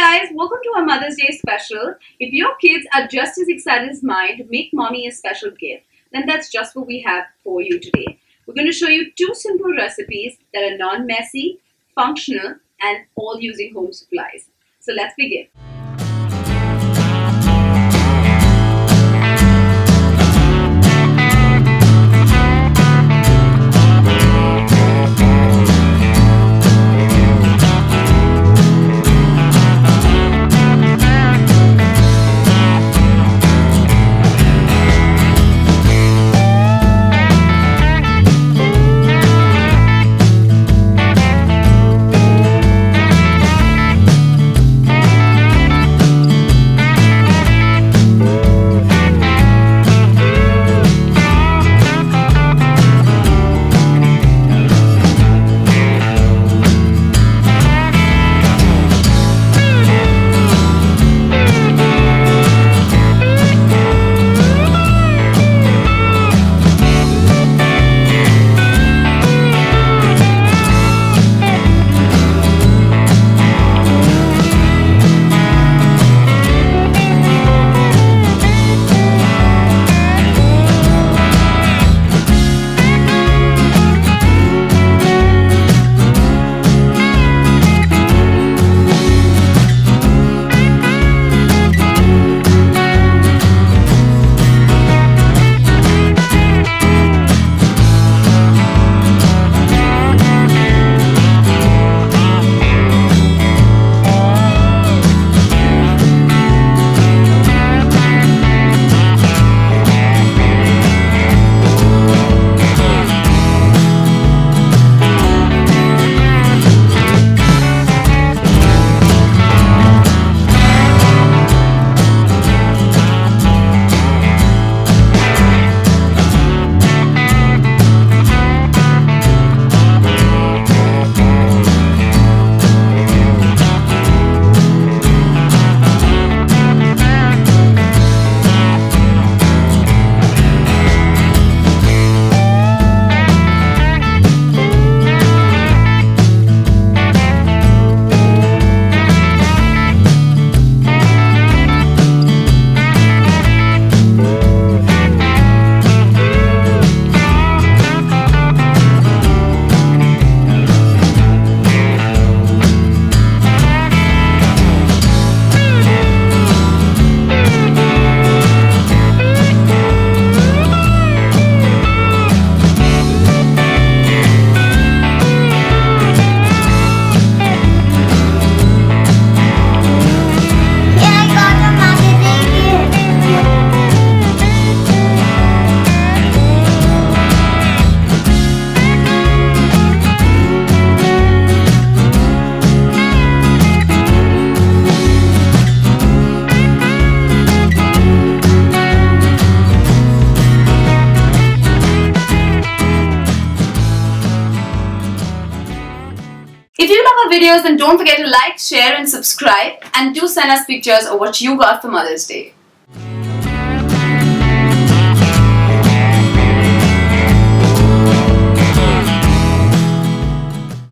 guys, welcome to our Mother's Day special. If your kids are just as excited as mine to make mommy a special gift, then that's just what we have for you today. We're going to show you 2 simple recipes that are non-messy, functional, and all using home supplies. So let's begin. If you love our videos, then don't forget to like, share and subscribe, and do send us pictures of what you got for Mother's Day.